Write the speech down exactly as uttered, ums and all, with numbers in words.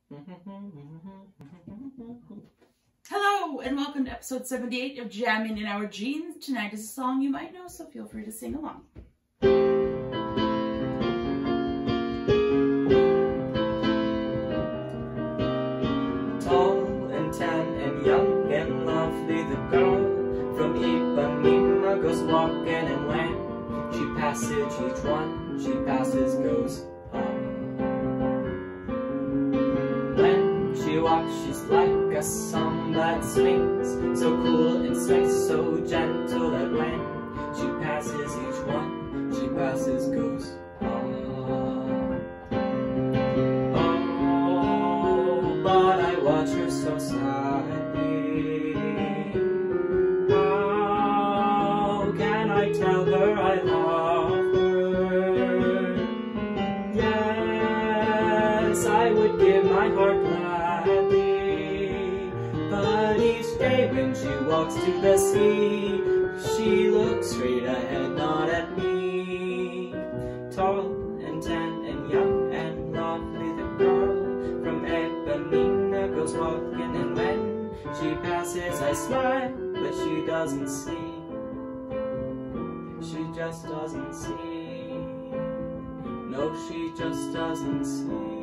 Hello and welcome to episode seventy-eight of Jamming in Our Jeans. Tonight is a song you might know, so feel free to sing along. Tall and tan and young and lovely, the girl from Ipanema goes walking, and when she passes each one, she passes goes on. When she walks, she's like a song that swings, so cool and sweet, so gentle, that when she passes each one, she passes goes on. Oh, but I watch her so sadly. How can I tell her I love her? Yes, I would give my heart gladly, but each day when she walks to the sea, she looks straight ahead, not at me. Tall and tan and young and lovely, the girl from Ipanema goes walking, and when she passes I smile, but she doesn't see. She just doesn't see. No, she just doesn't see.